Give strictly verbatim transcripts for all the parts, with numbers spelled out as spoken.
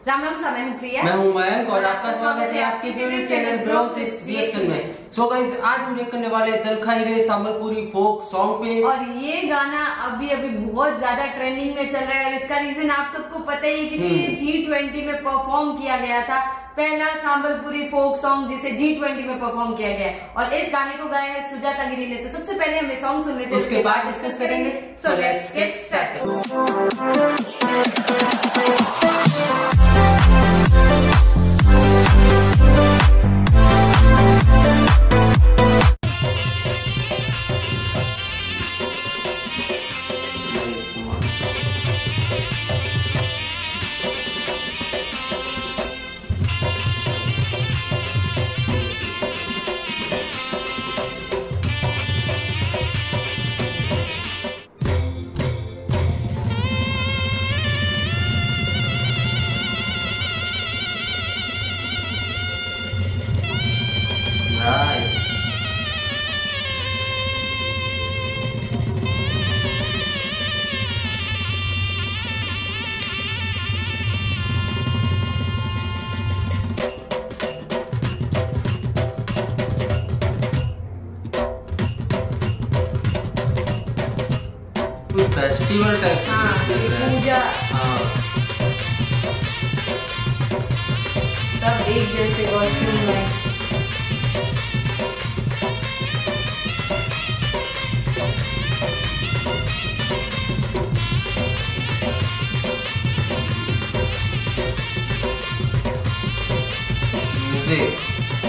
राम राम सा, मैं हूं प्रिया। मैं हूं मयंक और आपका स्वागत है आपके फेवरेट चैनल ब्रोसिस रिएक्शन में। सो गाइस, आज हम रिएक्ट करने वाले दल खाई रे संबलपुरी फोक सॉन्ग पे। और ये गाना अभी अभी बहुत ज्यादा ट्रेंडिंग में चल रहा है और इसका रीजन आप सबको पता ही है क्योंकि ये जी ट्वेंटी में परफॉर्म किया गया था। पहला संबलपुरी फोक सॉन्ग जिसे जी ट्वेंटी में परफॉर्म किया गया है और इस गाने को गाया है सुजाता गिरी ने। तो सबसे पहले हमें सॉन्ग सुन लेते हैं, उसके बाद डिस्कस करेंगे। So let's get started. Festival type. हाँ, पूजा। हाँ, सब एक जैसे कॉस्ट्यूम में। म्यूजिक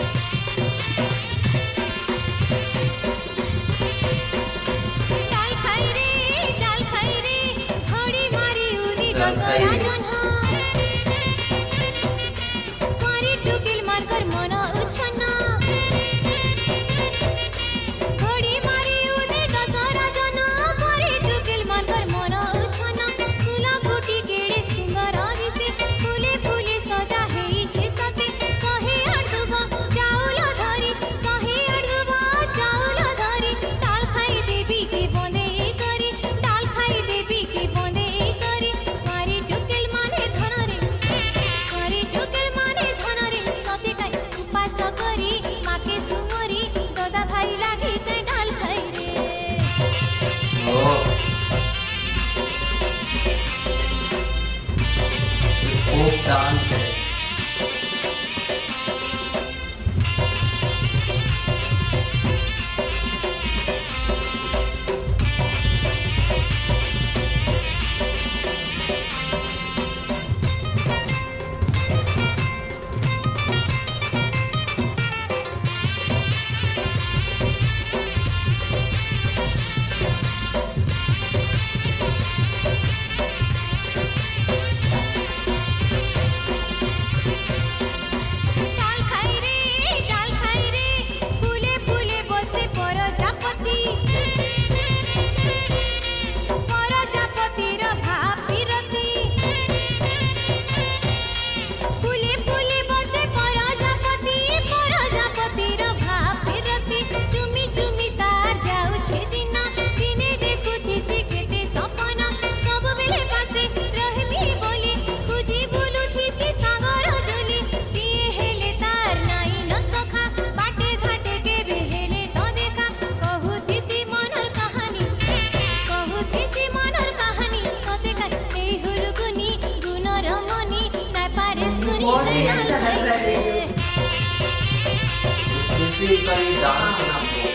डांस है। बहुत ही अच्छा लग रहा है। का ये डांस है आपको।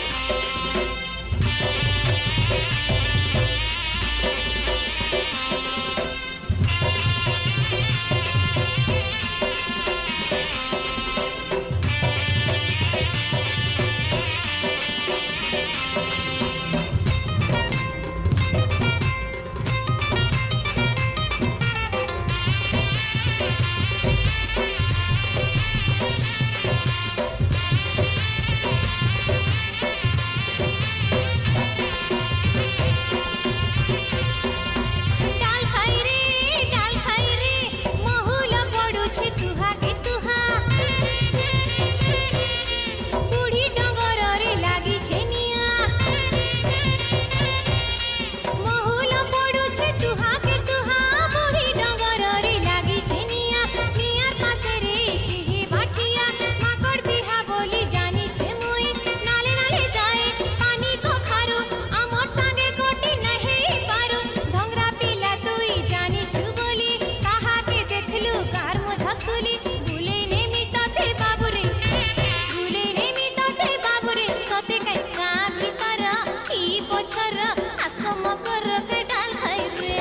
तुली गुले नेमी तथे बाबुरे गुले नेमी तथे बाबुरे सते कै का भीतर ई पछर आसम कर के डाल है रे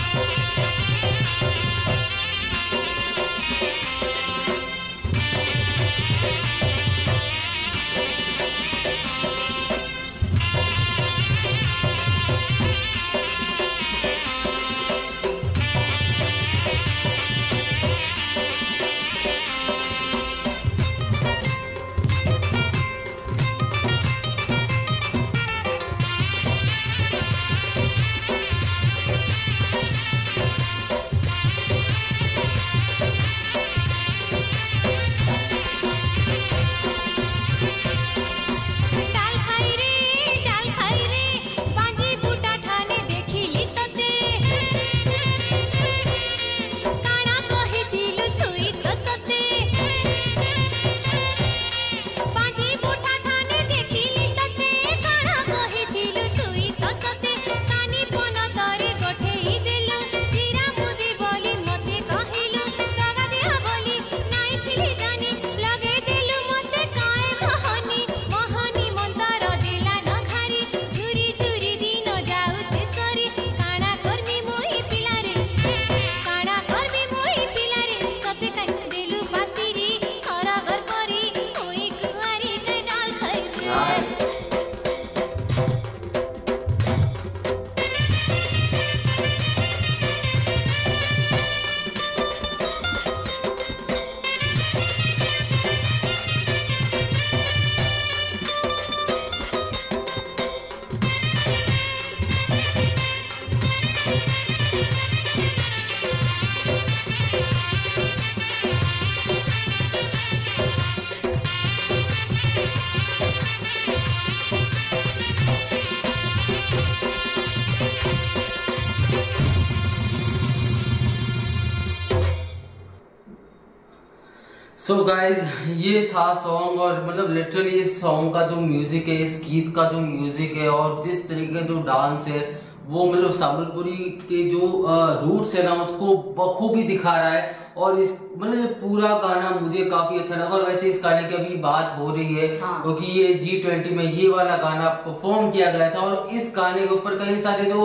सो so गाइज ये था सॉन्ग और मतलब लिटरली इस सॉन्ग का जो म्यूजिक है, इस गीत का जो म्यूजिक है और जिस तरीके का जो डांस है वो मतलब संबलपुरी के जो रूट्स है ना उसको बखूबी दिखा रहा है। और इस मतलब ये पूरा गाना मुझे काफी अच्छा लगा। और वैसे इस गाने की अभी बात हो रही है क्योंकि हाँ। ये जी ट्वेंटी में ये वाला गाना परफॉर्म किया गया था और इस गाने के ऊपर कई सारे जो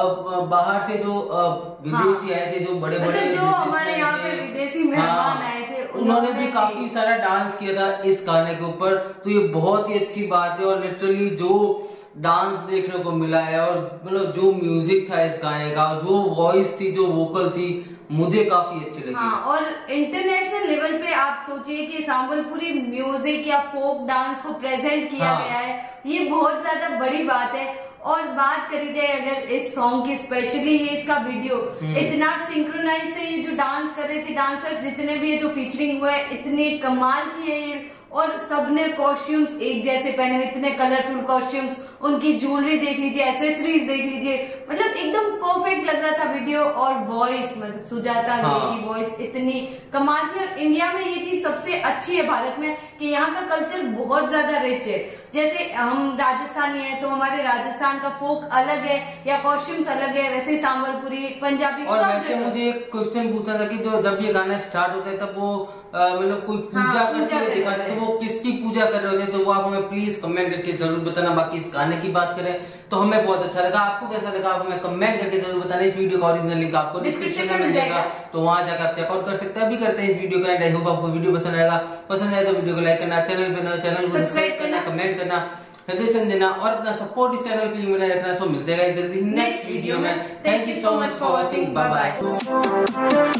बाहर से जो विदेशी आए थे, जो बड़े बड़े मतलब जो हमारे यहाँ पे विदेशी मेहमान आए थे उन्होंने भी काफी सारा डांस किया था इस गाने के ऊपर। तो ये बहुत ही अच्छी बात है और लिटरली जो डांस देखने को मिला है और मतलब जो म्यूजिक था इस गाने का, जो वॉइस थी, जो वोकल थी, मुझे काफी अच्छी लगी। हाँ, और इंटरनेशनल लेवल पे आप सोचिए कि संबलपुरी म्यूजिक या फोक डांस को प्रेजेंट किया हाँ। गया है, ये बहुत ज्यादा बड़ी बात है। और बात करी जाए अगर इस सॉन्ग की, स्पेशली ये इसका वीडियो इतना सिंक्रोनाइज थे, ये जो डांस कर रहे थे डांसर्स जितने भी जो फीचरिंग हुए इतने कमाल की है ये। और सबने कॉस्ट्यूम्स एक जैसे पहने हुए, इतने कलरफुल कॉस्ट्यूम्स, उनकी ज्वेलरी देख लीजिए, एसेसरीज देख लीजिए, मतलब एकदम परफेक्ट लग रहा था वीडियो। और वॉइस मतलब सुजाता हाँ। की वॉइस इतनी कमाल थी। और इंडिया में ये चीज सबसे अच्छी है भारत में कि यहाँ का कल्चर बहुत ज्यादा रिच है। जैसे हम राजस्थानी है तो हमारे राजस्थान का फोक अलग है या कॉस्ट्यूम्स अलग है, वैसे पंजाबी पंजाबी और वैसे मुझे एक क्वेश्चन पूछना था कि जो जब ये गाना स्टार्ट होता है तब वो मतलब कोई पूजा हाँ, करते हुए दिखाते तो वो किसकी पूजा कर रहे होते, तो वो आप हमें प्लीज कमेंट करके जरूर बताना। बाकी इस गाने की बात करें तो हमें बहुत अच्छा लगा, आपको कैसा लगा आप हमें कमेंट करके जरूर बताना। इस वीडियो का ओरिजिनल लिंक आपको डिस्क्रिप्शन में मिल जाएगा, तो वहां जाकर आप चेकआउट कर सकते हैं। अभी करते हैं इस वीडियो का एंड। आई होप आपको वीडियो पसंद आएगा, पसंद आए तो वीडियो को लाइक करना, चैनल पे चैनल को सब्सक्राइब करना, कमेंट करना, हृदय समझना और अपना सपोर्ट इस चैनल पे बनाए रखना। सो मिलते हैं जल्दी नेक्स्ट वीडियो में। Thank you so much for watching, bye bye.